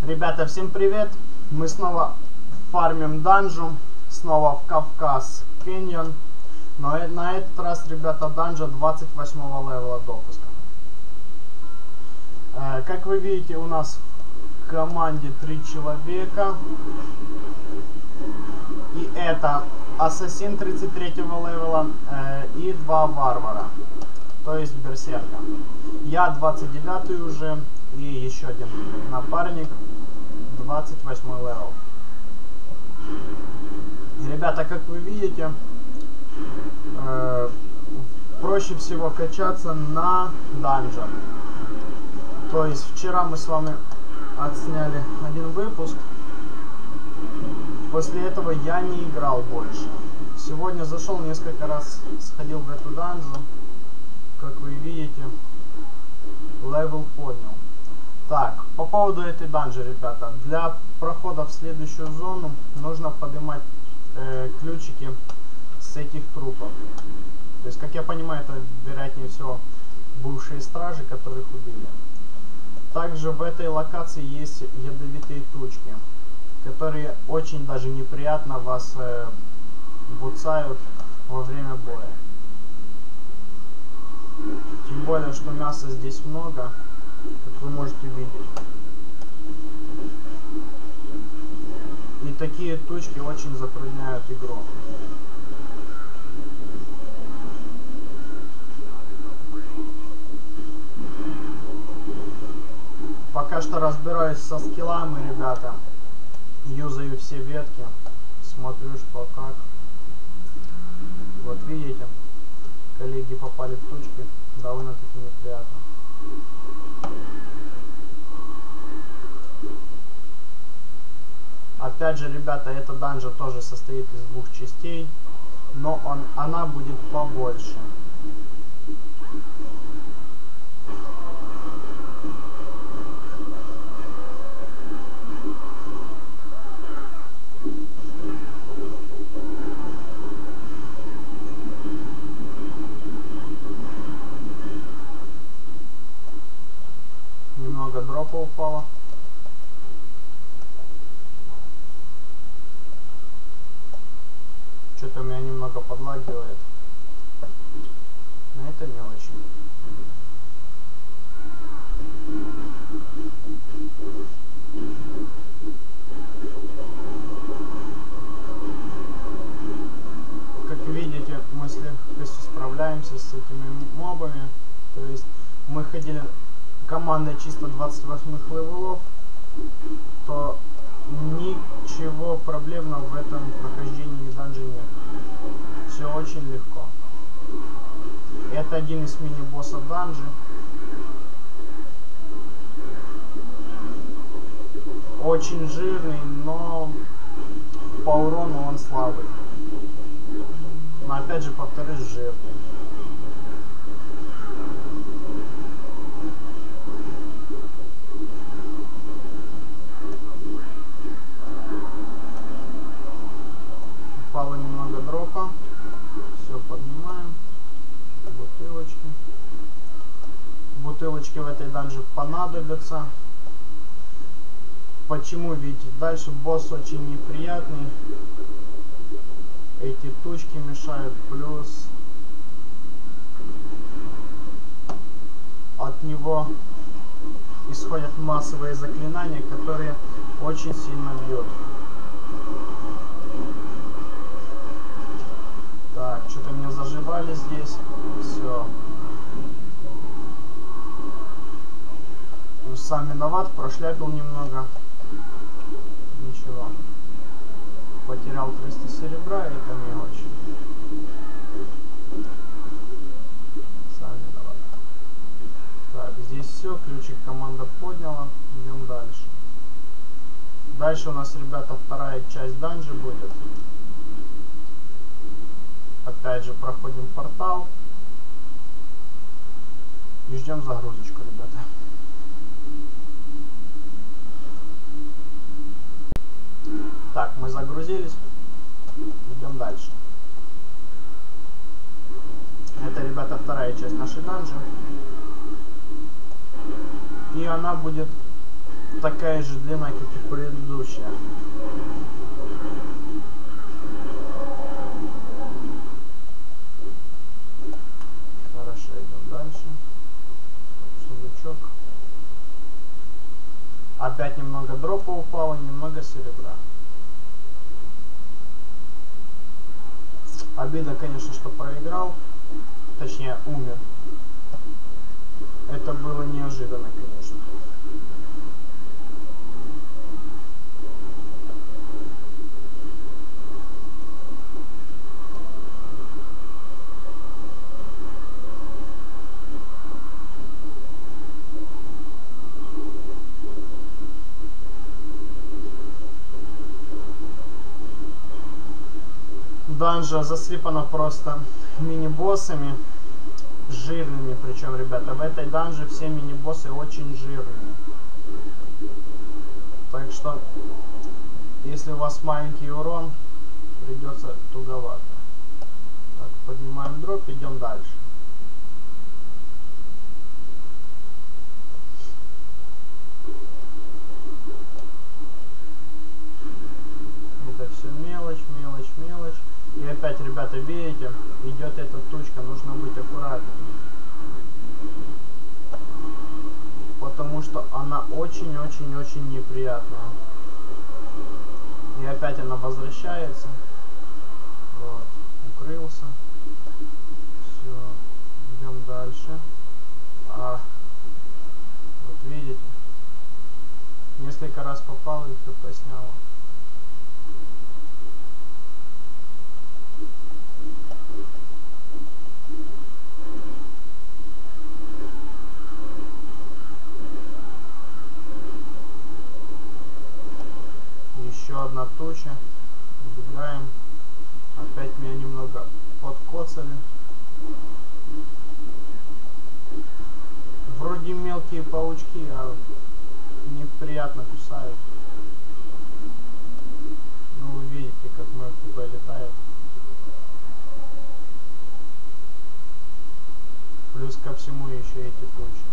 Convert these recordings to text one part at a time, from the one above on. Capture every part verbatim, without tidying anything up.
Ребята, всем привет! Мы снова фармим данжу, снова в Кавказ Canyon. Но на этот раз, ребята, данжа двадцать восьмого левела допуска. Э, как вы видите, у нас в команде три человека. И это ассасин тридцать третьего левела э, и два варвара. То есть берсерка. Я двадцать девятый уже. И еще один напарник. двадцать восьмой левел. И, ребята, как вы видите, э, проще всего качаться на данжах. То есть вчера мы с вами отсняли один выпуск. После этого я не играл больше. Сегодня зашел, несколько раз сходил в эту данжу. Как вы видите, левел поднял. Так, по поводу этой данжи, ребята. Для прохода в следующую зону нужно поднимать э, ключики с этих трупов. То есть, как я понимаю, это, вероятнее всего, бывшие стражи, которых убили. Также в этой локации есть ядовитые тучки, которые очень даже неприятно вас э, буцают во время боя. Тем более, что мяса здесь много, как вы можете видеть. И такие тучки очень затрудняют игру. Пока что разбираюсь со скиллами, ребята. Юзаю все ветки. Смотрю, что как. Вот видите, коллеги попали в тучки. Довольно-таки неприятно. Опять же, ребята, эта данжа тоже состоит из двух частей, но он, она будет побольше. Немного дропа упало. Что-то у меня немного подлагивает. Но это мелочи. Как видите, мы с легкостью справляемся с этими мобами. То есть мы ходили командой чисто двадцать восьмых левелов, то ничего проблемного в этом прохождении данжи нет. Все очень легко. Это один из мини-боссов данжи. Очень жирный, но по урону он слабый. Но опять же, повторюсь, жирный. Упало немного дропа. Все поднимаем. Бутылочки. Бутылочки в этой данже понадобятся. Почему? Ведь дальше босс очень неприятный. Эти тучки мешают. Плюс от него исходят массовые заклинания, которые очень сильно бьют. Так, что-то меня заживали здесь. Все. Сам виноват, прошляпил немного. Ничего. Потерял триста серебра, и это мелочь. Сам виноват. Так, здесь все. Ключик команда подняла. Идем дальше. Дальше у нас, ребята, вторая часть данжи будет. Опять же проходим портал и ждем загрузочку, ребята. Так, мы загрузились, идем дальше. Это, ребята, вторая часть нашей данжи. И она будет такая же длина, как и предыдущая. Хорошо, идем дальше. Сундучок. Опять немного дропа упало, немного серебра. Обидно, конечно, что проиграл. Точнее, умер. Это было неожиданно, конечно. Данжа засыпана просто мини-боссами. Жирными, причем, ребята, в этой данже все мини-боссы очень жирные. Так что, если у вас маленький урон, придется туговато. Так, поднимаем дроп, идем дальше. Это все мелочь, мелочь, мелочь. И опять, ребята, видите, идет эта тучка, нужно быть аккуратным. Потому что она очень-очень-очень неприятная. И опять она возвращается. Вот, укрылся. Все, идем дальше. А, вот видите, несколько раз попал и хп сняло. Еще одна туча. Убегаем. Опять меня немного подкоцали. Вроде мелкие паучки, а неприятно кусают. Ну вы видите, как мой хп летает. Плюс ко всему еще эти тучи.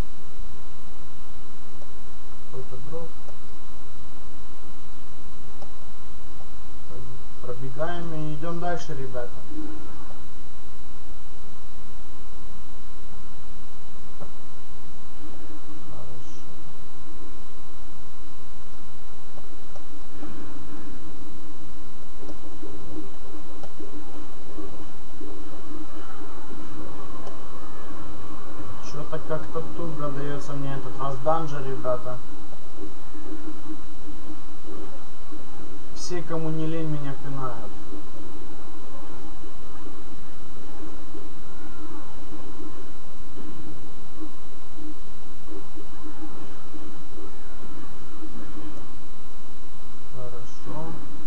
Какой-то дроп. Пробегаем и идем дальше, ребята. Хорошо. Что-то как-то туго дается мне этот раз данжа, ребята. Все, кому не лень, меня пинают. Хорошо.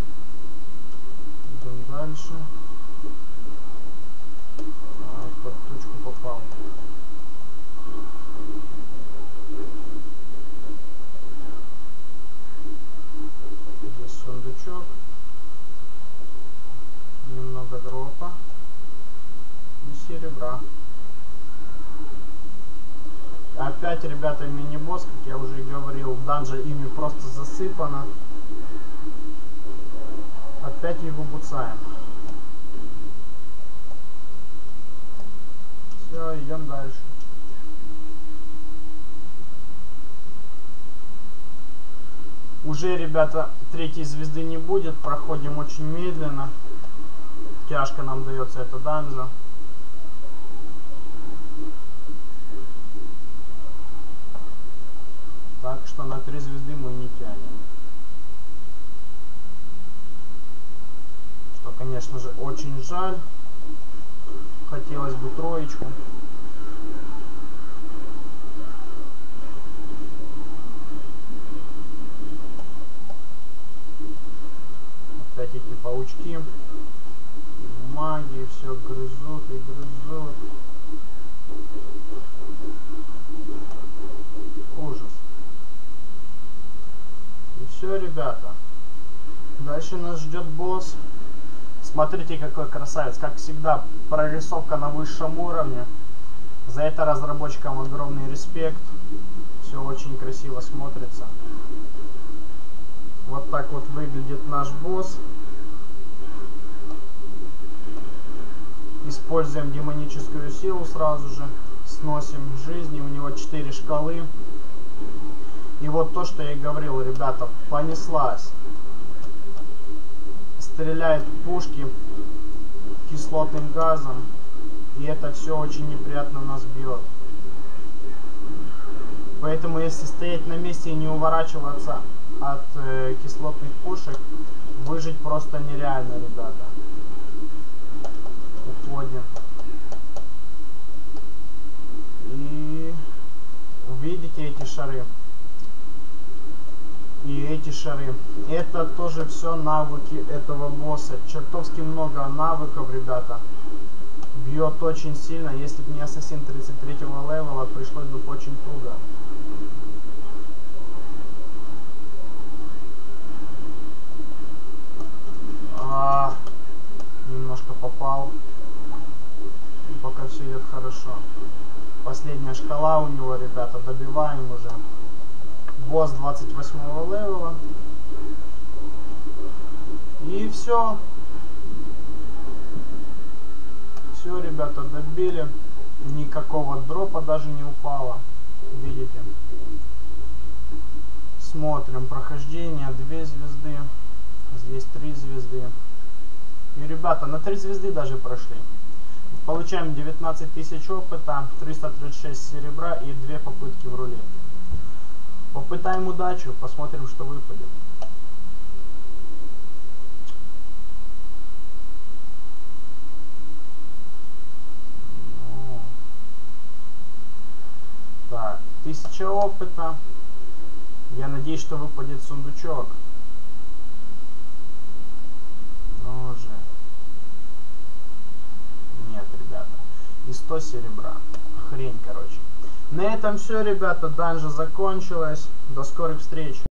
Идем дальше. А, под тучку попал. Сундучок, немного дропа и серебра. Опять, ребята, мини-босс, как я уже и говорил, данжа ими просто засыпана. Опять его буцаем. Все, идем дальше. Уже, ребята, третьей звезды не будет, проходим очень медленно. Тяжко нам дается эта данжа. Так что на три звезды мы не тянем. Что, конечно же, очень жаль. Хотелось бы троечку. Опять эти паучки, магии, все грызут и грызут. Ужас. И все, ребята. Дальше нас ждет босс. Смотрите, какой красавец. Как всегда, прорисовка на высшем уровне. За это разработчикам огромный респект. все очень красиво смотрится. Вот так вот выглядит наш босс. Используем демоническую силу сразу же. Сносим жизни. У него четыре шкалы. И вот то, что я и говорил, ребята, понеслась. Стреляет пушки кислотным газом. И это все очень неприятно нас бьет. Поэтому если стоять на месте и не уворачиваться от э, кислотных пушек, выжить просто нереально, ребята. Уходим. И увидите эти шары. И эти шары. Это тоже все навыки этого босса. Чертовски много навыков, ребята. Бьет очень сильно. Если бы не ассасин тридцать третьего левела, пришлось бы очень туго. А, немножко попал. Пока все идет хорошо. Последняя шкала у него, ребята. Добиваем уже. Босс двадцать восьмого левела. И все. Все, ребята, добили. Никакого дропа даже не упало. Видите? Смотрим. Прохождение. Две звезды. Здесь три звезды. И, ребята, на три звезды даже прошли. Получаем девятнадцать тысяч опыта, триста тридцать шесть серебра и две попытки в рулетке. Попытаем удачу, посмотрим, что выпадет. Ну. Так, тысяча опыта. Я надеюсь, что выпадет сундучок. Ну уже. Нет, ребята. И сто серебра. Хрень, короче. На этом все, ребята. Данжа закончилась. До скорых встреч.